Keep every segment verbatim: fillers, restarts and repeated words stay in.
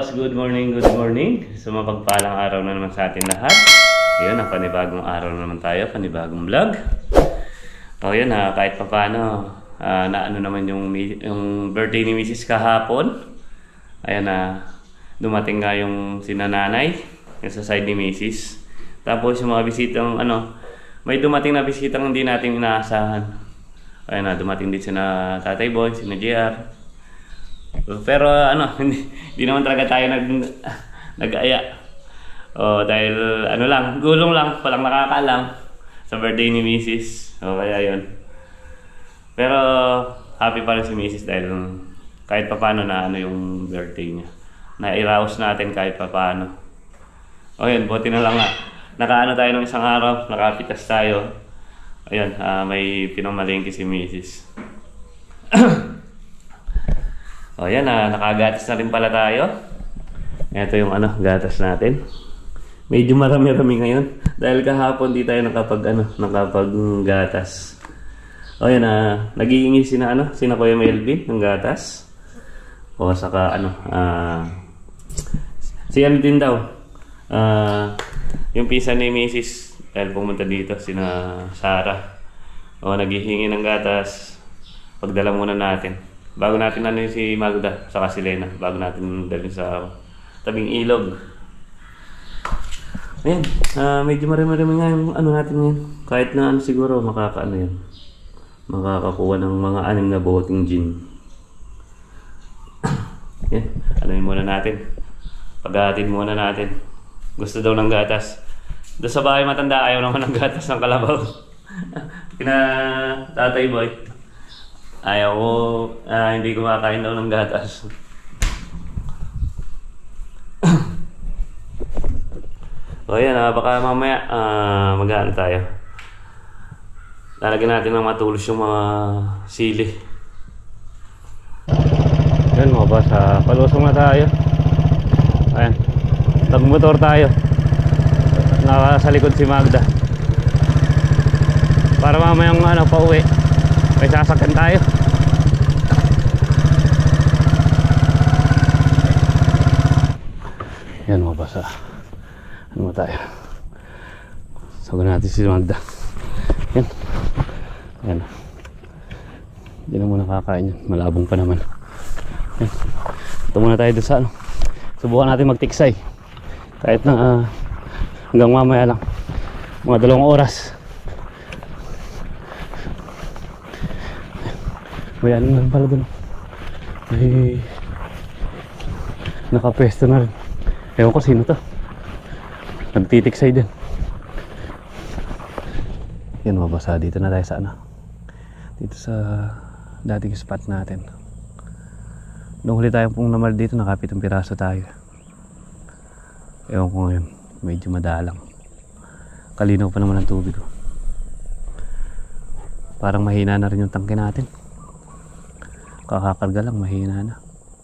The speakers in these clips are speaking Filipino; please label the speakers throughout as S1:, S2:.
S1: boss, good morning, good morning. So mapagpalang araw na naman sa atin lahat. Ayun, na panibagong araw na naman tayo, panibagong vlog. O yan ha, kahit pa paano, uh, na ano naman yung, yung birthday ni Missus kahapon. Ayan na, dumating nga yung sinananay, yung sa side ni Missus Tapos yung mga bisitang ano, may dumating na bisitang hindi natin inaasahan. Ayan na, dumating din sina Tatay Boy, sina J R. Pero ano, hindi, hindi naman talaga tayo nag, nag-aya. O dahil ano lang, gulong lang, walang nakakaalam sa birthday ni Missus O kaya yun. Pero happy pa rin si Missus dahil kahit pa paano na ano yung birthday niya. Na-arouse natin kahit pa paano. O yun, buti na lang nga. Nakaano tayo ng isang araw, nakapitas tayo. Ayun, uh, may pinamalingki si Missus O yan, ah, nakagatas na rin pala tayo. Ito yung ano, gatas natin. Medyo marami-rami ngayon. Dahil kahapon di tayo nakapag, ano, nakapag gatas. O yan, ah, nag-iingi sina, ano, sina Kuya Melvin ng gatas. O saka, ano, ah, si ano din daw. Ah, yung pisa ni Missus dahil pumunta dito, sina Sarah. O naghihingi ng gatas. Pagdala muna natin. Bago natin ano yung si Magda, saka si Lena, bago natin dalhin sa tabing ilog. Ayan, uh, medyo marami-marami nga yung ano natin ngayon. Kahit na ano siguro, makakaano yan. Makakakuha ng mga anim na boteng gin. Ayan, ano yun muna natin. Paghahatid muna natin. Gusto daw ng gatas. Doon sa bahay matanda, ayaw naman ng gatas ng kalabaw. Kina Tatay Boy. Ayaw ko, uh, hindi kumakain daw ng gatas. O yan, uh, baka mamaya uh, mag-ano tayo. Lalagyan natin ng matulos yung mga sili. Yan mga boss, uh, palusong na tayo. Ayan, tag-motor tayo. Nasa likod si Magda. Para mamayang ano, pauwi may sasakyan tayo. Yan mga basa. Ano mo tayo? Sagunan natin si Magda. Yan. Yan. Hindi na muna kakain yan. Malabong pa naman. Yan. Ito muna tayo doon sa ano. Subukan natin magtiksay. Kahit na uh, hanggang mamaya lang. Mga dalawang oras. May ano na rin pala doon. May nakapesto na rin. Ewan ko sino to. Nagtitiksay din. Yan mga basa. Dito na tayo sa ano. Dito sa dating spot natin. Nung huli tayong pong namal dito, nakapitong piraso tayo. Ewan ko ngayon. Medyo madalang. Kalinaw pa naman ang tubig ko. Parang mahina na rin yung tangke natin. Kakakarga lang, mahina na.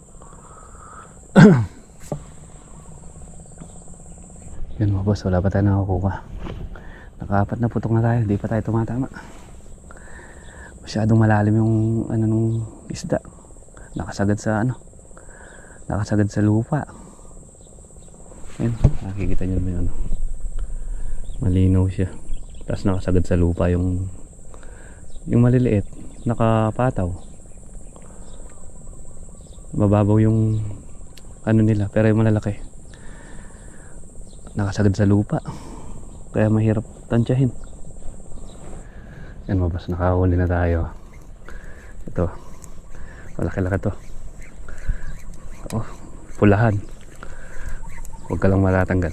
S1: Yan mga boss, wala pa tayo nakakuha. Nakaapat na putok na tayo, hindi pa tayo tumatama. Masyadong malalim yung ano nung isda. Nakasagad sa ano, nakasagad sa lupa. Yan, nakikita nyo naman yun. Malinaw siya. Tapos nakasagad sa lupa yung yung maliliit, nakapataw. Mababaw yung ano nila, pero yung malalaki nakasagad sa lupa, kaya mahirap tansyahin. Yan mabas, nakahuli na tayo. Ito, malaki-laki to. Oh, pulahan. Huwag ka lang matatanggal.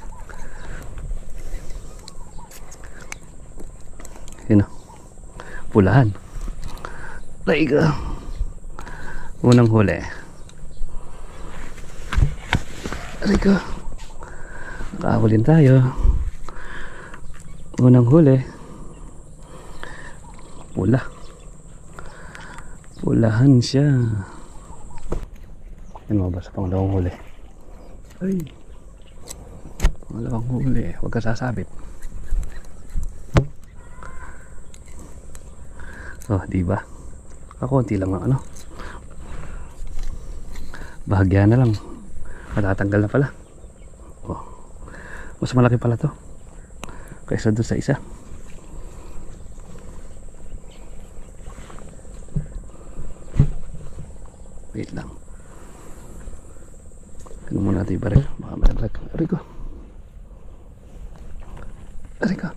S1: Yun o, pulahan. Like uh, unang huli. Like uh, nakahulin tayo. Unang huli. Pula. Pulahan siya. Yan mga basta, pangalawang huli. Ay, pangalawang huli. Huwag ka sasabit. Oh, diba? Kakunti lang ang ano. Bahagya na lang.
S2: Matatanggal na pala. Oh. Mas malaki pala to kaysa doon sa isa. Wait lang. Ano muna natin yung baril. Baka malaglag. Aray ko. Aray ko.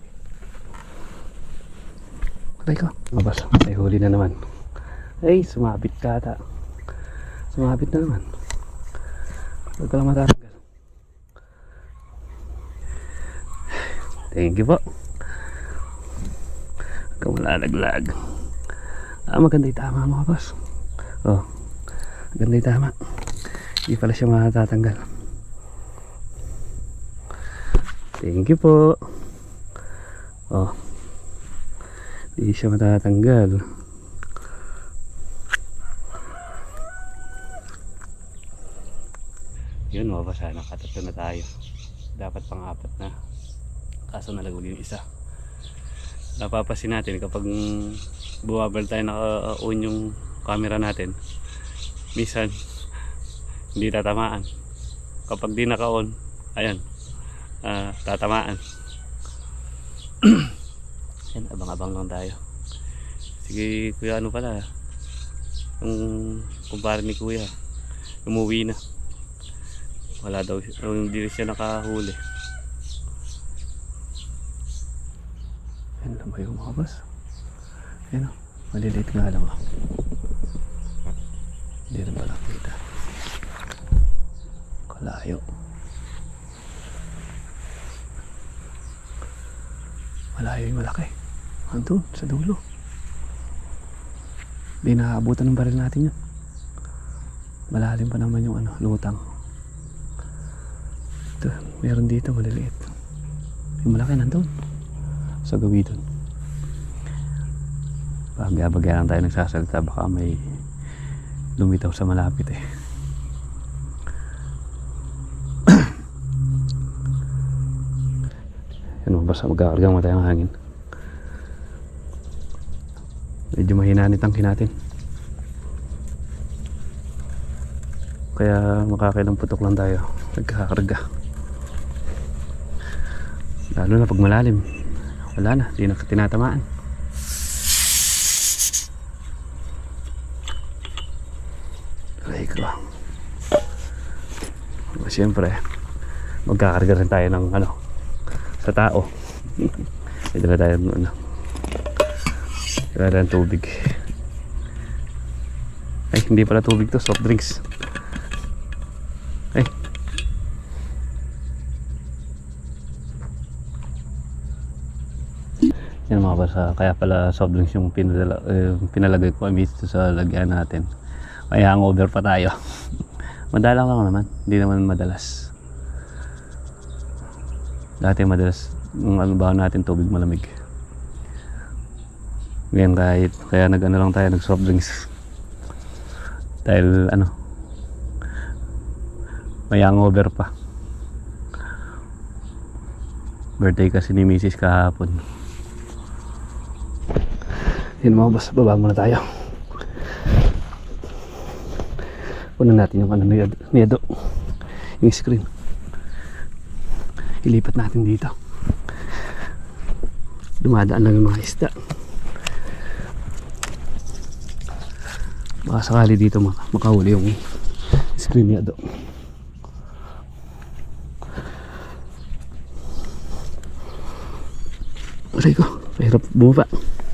S2: Aray ko. Mabas. Ay huli na naman. Ay sumabit ka ata. Sumabit na naman. Huwag ka lang matatanggal. Thank you po. Huwag ka malalaglag. Ah, maganda yung tama mga boss. Oh, maganda yung tama. Hindi pala siya matatanggal. Thank you po. Oh, hindi siya matatanggal. Yun, mabasa na. Katatlo na tayo. Dapat pang-apat na. Kaso nalagog yung isa. Napapasin natin kapag buwabal tayo naka-on yung camera natin, minsan hindi tatamaan. Kapag di naka-on, ayan, uh, tatamaan. Yan, abang-abang lang tayo. Sige kuya, ano pala, yung kumpare ni kuya umuwi na. Wala daw, hindi siya nakahuli. Yan lang ba yung mga boss? Yan o, maliliit nga lang o. Hindi rin pala kita. Kalayo. Malayo yung malaki. Andun, sa dulo. Hindi nakaabutan ng baril natin yun. Malalim pa naman yung ano, lutang. Ito, meron dito maliliit. Yung malaki nandun sa gawi dun. Bagya-bagya lang tayo nagsasalita, baka may lumitaw sa malapit eh. Yan, basta magkakarga mo tayong hangin. Medyo mahina nitangkin natin, kaya makakailang putok lang tayo nagkakarga. Lalo na pag malalim, wala na, di na tinatamaan. Aray ko. Siyempre magkakarga rin tayo ng ano, sa tao. Ito na tayo ano, kaya ng tubig. Ay, hindi pala tubig to, soft drinks. Ay, yan mga basa, kaya pala soft drinks yung pinadala, eh, pinalagay ko imbis sa lagyan natin. Kaya hangover pa tayo. Madalang lang naman, hindi naman madalas. Dati madalas yung ano ba natin, tubig malamig. Ngayon kahit, kaya nag ano lang tayo, nag soft drinks. Dahil ano, may hangover pa. Birthday kasi ni Missus kahapon. Yun mga boss, baba muna tayo. Punan natin yung ano ni Edo, yung screen. Ilipat natin dito. Dumadaan lang yung mga isda. Baka sakali dito makahuli yung screen ni Edo. Aray ko, mahirap bumaba.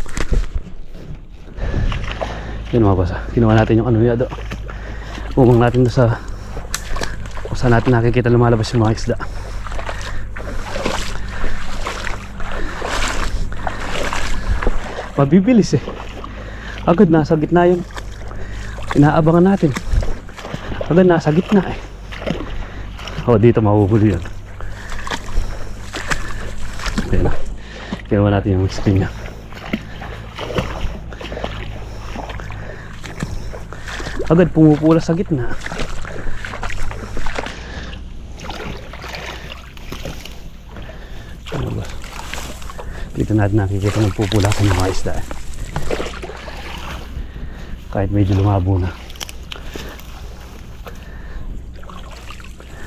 S2: Yan mga boss, ginawa natin yung ano ni Edo. Umang natin doon sa kung saan natin nakikita lumalabas yung mga isda. Mabibilis eh. Agad nasa gitna yung inaabangan natin. Agad nasa gitna eh. O, dito mahuhuli yun. Ayan na. Ginawa natin yung screen niya. Agad pumupula sa gitna. Ano ba? Dito natin nakikita nagpupula sa mga isda eh. Kahit medyo lumabo na.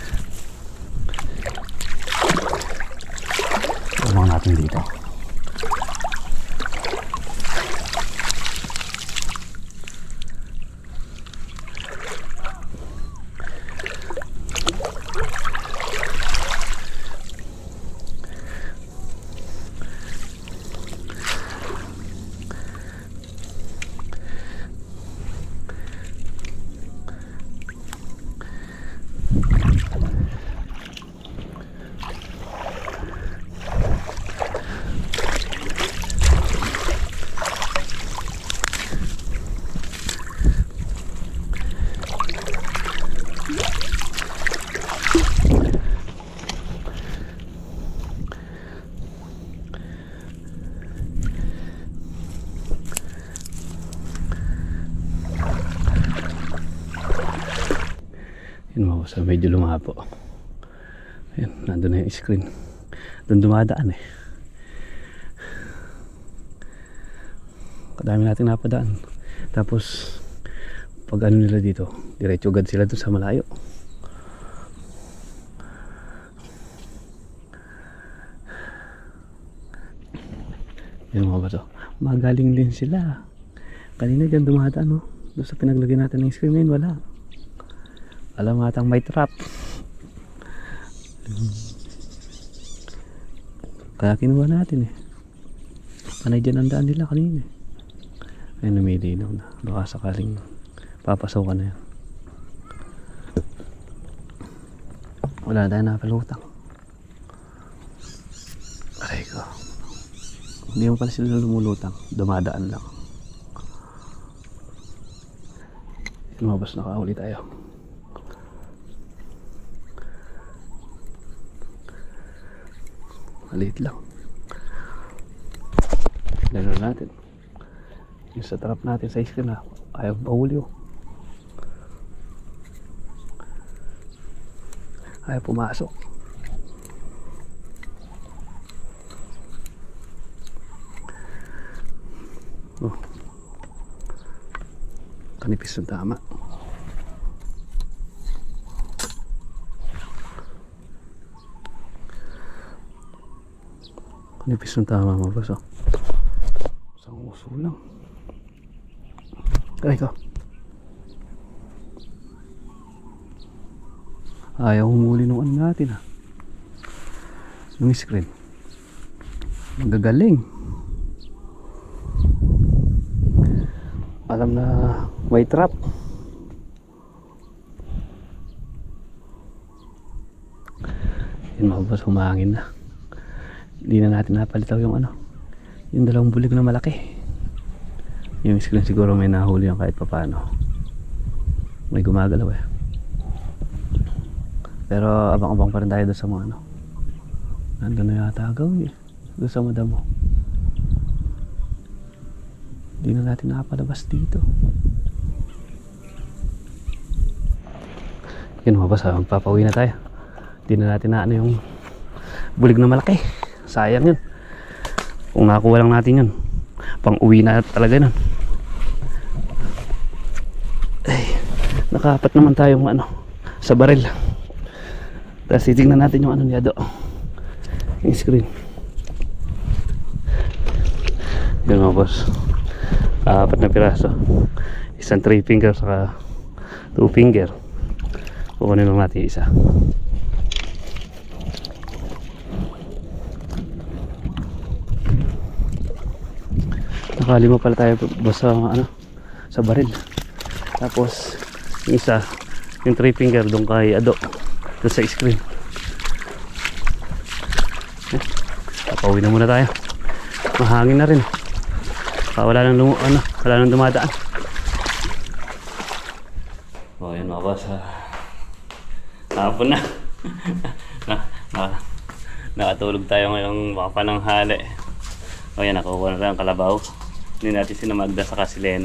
S2: Yun mo, sa medyo lumapo. Ayan, nandun na yung screen. Doon dumadaan eh. Kadami natin napadaan. Tapos pag ano nila dito, diretso agad sila doon sa malayo. Yan mga bato, magaling din sila. Kanina dyan dumadaan, no? Doon sa pinaglagyan natin ng screen ngayon, wala. Alam matang may trap. Kaya kinuha natin eh. Panay dyan ang daan nila kanina eh. Ayun, lumilinaw na. Baka sakaling papasokan na yan. Wala tayo napalutang. Aray ko. Hindi mo pala sila lumulutang. Dumadaan lang. Lumabas na kauli tayo. Maliit lang. Lalo natin. Yung sa trap natin sa screen na ayaw bahuli oh. Ayaw pumasok. Oh. Kanipis ng tama. Kanipis ng tama mga boss oh. Isang uso lang. Aray ko. Ayaw humuli nung ano natin ah. Yung screen. Magagaling. Alam na may trap. Yun mga boss, humangin na. Hindi na natin napalitaw yung ano, yung dalawang bulig na malaki. Yung screen siguro may nahuli yan kahit papano. May gumagalaw eh. Pero abang-abang pa rin tayo doon sa mga ano. Nandun na yata agaw eh. Doon sa madamo. Hindi na natin nakapalabas dito. Yun mga boss, magpapauwi na tayo. Hindi na natin na ano yung bulig na malaki. Sayang yun. Kung nakakuha lang natin yun, pang uwi na talaga nun. Ay, nakaapat naman tayong ano sa baril. Tapos titignan natin yung ano niya do, yung screen. Yun mga boss, apat na piraso. Isang three finger saka two finger. Kukunin lang natin isa. Nakalima pala tayo basta ano sa baril. Tapos yung isa, yung three finger doon kay Ado, doon sa screen. Eh, papauwi na muna tayo. Mahangin na rin. Ah, wala nang lumu ano, wala nang dumadaan. Oh, yun mga boss. Hapon na. na, na nakatulog tayo ngayong mga pananghali. O yan, nakukuha na tayo ang kalabaw. Hindi natin sina Magda sa Kasilena.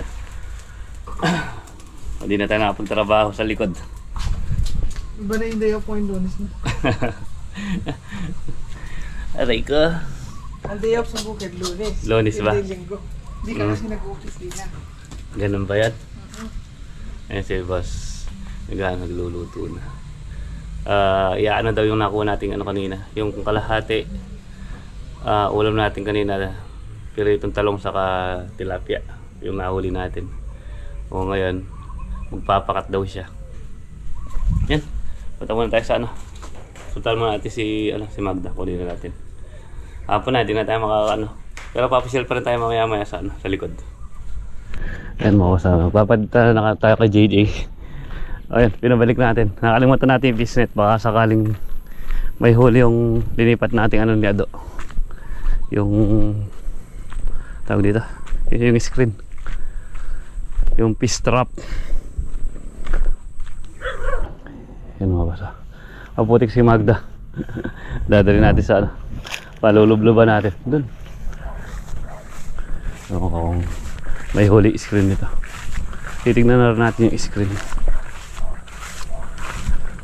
S2: Hindi na tayo nakapunta trabaho sa likod.
S3: Iba na yung day off mo yung Lunes na.
S1: Aray ko.
S3: Ang day off sa bukid, Lunes.
S1: Lunes ba?
S3: Hindi linggo. Hindi ka
S1: Mm.
S3: kasi nag-office din na.
S1: Ganun ba yan?
S3: Uh-huh.
S1: Ayun si boss. Nag- nagluluto na. Uh, iyaano daw yung nakuha natin ano kanina. Yung kalahati. Uh, ulam natin kanina. Piritong talong saka tilapia. Yung nahuli natin. O ngayon, magpapakat daw siya. Yan. Punta muna tayo sa ano. Suntal muna natin si, ano, si Magda. Kunin na natin. Hapon na, hindi na tayo maka ano. Pero papasyal pa rin tayo mamaya maya sa, ano, sa likod. Ayan mo kasama. Magpapadita na tayo kay J J. Ayan, pinabalik natin. Nakalimutan natin yung fishnet. Baka sakaling may huli yung linipat natin ano ni Ado. Yung tawag dito. Yun yung screen. Yung fish trap. Yan mga basa. Maputik si Magda. Dadali natin sa ano. Palulubluban natin. Doon. Ewan ko kung may huli screen nito. Titignan na natin yung screen.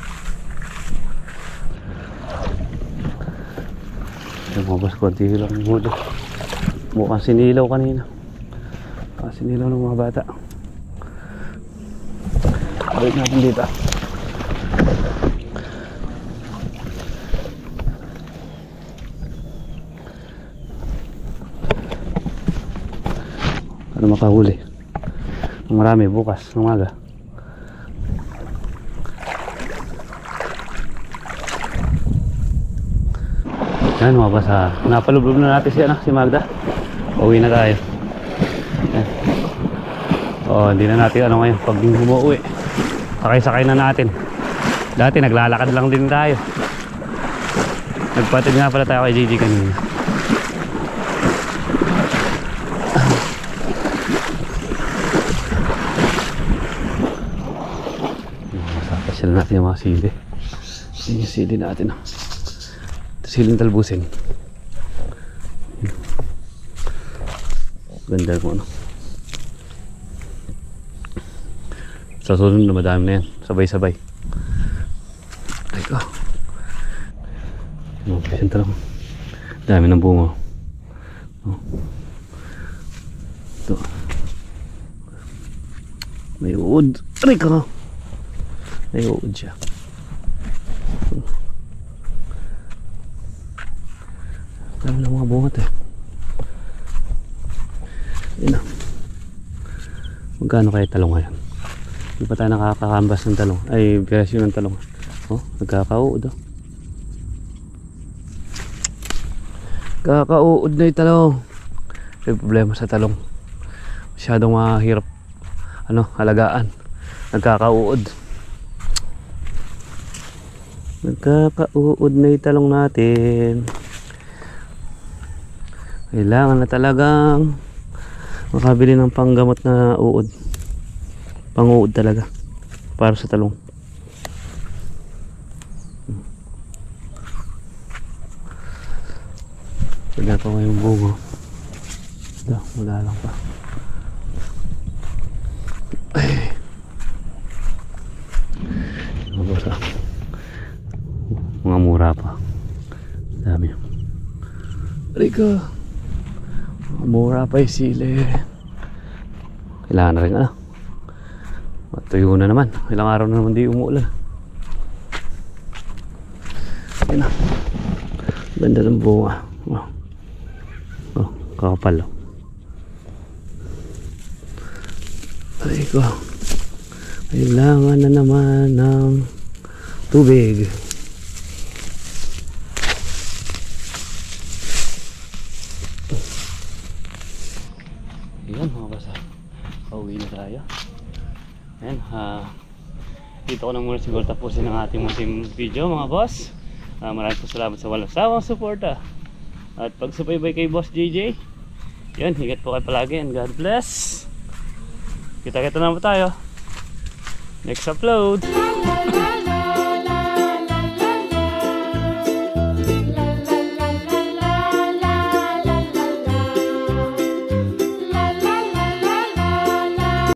S2: mga boss, konti lang huli. Mukhang sinilaw kanina. Mukhang sinilaw ng mga bata. Balik natin dito. Ano makahuli? Marami bukas ng umaga. Yan mga boss, ha. Napalublob na natin si, ano, si Magda. Uwi na tayo. Yan. O, hindi na natin ano ngayon pag umuwi. Sakay-sakay na natin. Dati naglalakad lang din tayo. Nagpatid nga pala tayo kay J J kanina. Masapasyal natin yung mga sili. Yan yung sili natin. Ito siling talbusin. Ganda mo, ano. Sa sunod na madami na yan. Sabay-sabay. Ay ko. Mabilis yung talong. Dami ng bunga. Oh. Ito. May uod. Aray ka. May uod siya. Dami ng mga bunga eh. Yan na. Magkano kaya talong ngayon? Hindi pa tayo nakakakambas ng talong. Ay, presyo ng talong. Oh, nagkakauod oh. Kakauod na yung talong. May problema sa talong. Masyadong mahirap ano, halagaan. Nagkakauod. Nagkakauod na yung talong natin. Kailangan na talagang makabili ng panggamot na uod. Panguod talaga para sa talong. Wala pa ngayong bungo. Ito, wala lang pa. Ay. Mabasa. Mga mura pa. Dami. Rika. Mga mura pa yung sili. Kailangan na rin ano. Matuyo na naman. Ilang araw na naman di umuulan. Ayan na. Ganda ng bunga. Oh, oh, kakapal oh. Ay ko. Kailangan na naman ng tubig. Ayan mga basa. Pauwi na tayo. Ayan, uh, dito ko na muna siguro tapusin ang ating munting video mga boss. uh, Maraming po salamat sa walang sawang suporta at pagsubaybay kay Boss J J. Yan, ingat po kayo palagi and God bless. Kita-kita na po tayo next upload.